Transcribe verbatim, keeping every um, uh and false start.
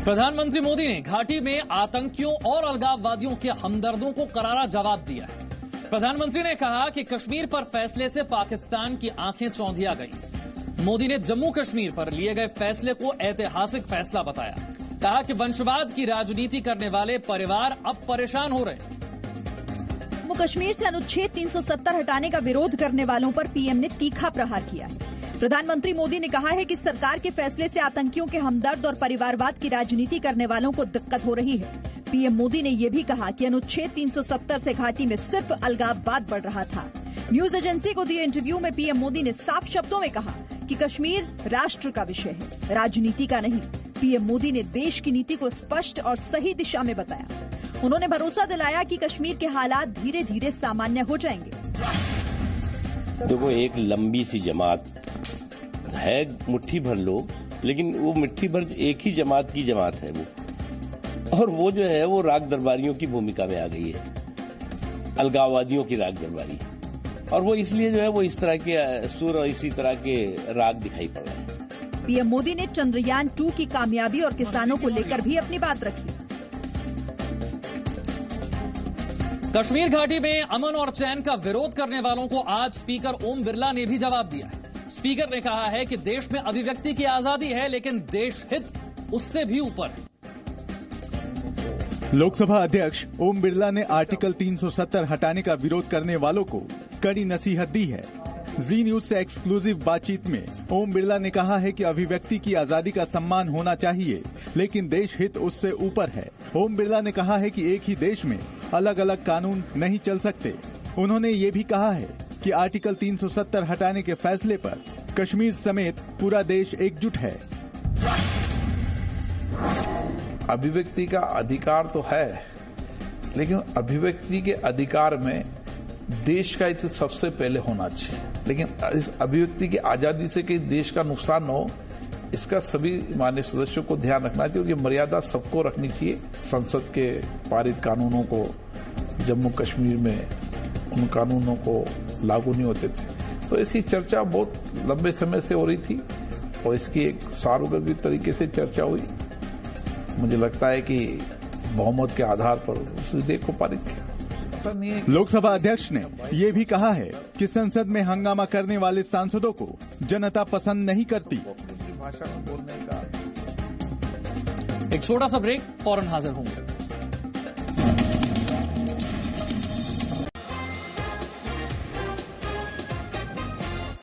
प्रधानमंत्री मोदी ने घाटी में आतंकियों और अलगाववादियों के हमदर्दों को करारा जवाब दिया है। प्रधानमंत्री ने कहा कि कश्मीर पर फैसले से पाकिस्तान की आंखें चौंधिया गई। मोदी ने जम्मू कश्मीर पर लिए गए फैसले को ऐतिहासिक फैसला बताया। कहा कि वंशवाद की राजनीति करने वाले परिवार अब परेशान हो रहे हैं। जम्मू कश्मीर से अनुच्छेद तीन सौ सत्तर हटाने का विरोध करने वालों पर पीएम ने तीखा प्रहार किया है। प्रधानमंत्री मोदी ने कहा है कि सरकार के फैसले से आतंकियों के हमदर्द और परिवारवाद की राजनीति करने वालों को दिक्कत हो रही है। पीएम मोदी ने ये भी कहा कि अनुच्छेद तीन सौ सत्तर से घाटी में सिर्फ अलगाववाद बढ़ रहा था। न्यूज एजेंसी को दिए इंटरव्यू में पीएम मोदी ने साफ शब्दों में कहा कि कश्मीर राष्ट्र का विषय है, राजनीति का नहीं। पीएम मोदी ने देश की नीति को स्पष्ट और सही दिशा में बताया। उन्होंने भरोसा दिलाया कि कश्मीर के हालात धीरे धीरे सामान्य हो जाएंगे। देखो, एक लंबी सी जमात है, मुट्ठी भर लोग, लेकिन वो मुट्ठी भर एक ही जमात की जमात है वो, और वो जो है वो राग दरबारियों की भूमिका में आ गई है, अलगाववादियों की राग दरबारी। और वो इसलिए जो है वो इस तरह के सुर और इसी तरह के राग दिखाई पड़ रहे हैं। पीएम मोदी ने चंद्रयान टू की कामयाबी और किसानों को लेकर भी अपनी बात रखी। कश्मीर घाटी में अमन और चैन का विरोध करने वालों को आज स्पीकर ओम बिरला ने भी जवाब दिया है। स्पीकर ने कहा है कि देश में अभिव्यक्ति की आजादी है, लेकिन देश हित उससे भी ऊपर है। लोकसभा अध्यक्ष ओम बिरला ने आर्टिकल तीन सौ सत्तर हटाने का विरोध करने वालों को कड़ी नसीहत दी है। जी न्यूज से एक्सक्लूसिव बातचीत में ओम बिरला ने कहा है कि अभिव्यक्ति की आजादी का सम्मान होना चाहिए, लेकिन देश हित उससे ऊपर है। ओम बिरला ने कहा है कि एक ही देश में अलग अलग कानून नहीं चल सकते। उन्होंने ये भी कहा है कि आर्टिकल तीन सौ सत्तर हटाने के फैसले पर कश्मीर समेत पूरा देश एकजुट है। अभिव्यक्ति का अधिकार तो है, लेकिन अभिव्यक्ति के अधिकार में देश का हित सबसे पहले होना चाहिए। लेकिन इस अभिव्यक्ति की आजादी से कहीं देश का नुकसान न हो, इसका सभी माननीय सदस्यों को ध्यान रखना चाहिए। ये मर्यादा सबको रखनी चाहिए। संसद के पारित कानूनों को जम्मू कश्मीर में उन कानूनों को लागू नहीं होते थे, तो इसकी चर्चा बहुत लंबे समय से हो रही थी और इसकी एक सार्वजनिक तरीके से चर्चा हुई। मुझे लगता है कि बहुमत के आधार पर उस विधेयक को पारित किया। लोकसभा अध्यक्ष ने ये भी कहा है कि संसद में हंगामा करने वाले सांसदों को जनता पसंद नहीं करती। भाषा में बोलने का एक छोटा सा ब्रेक, फौरन हाजिर होंगे।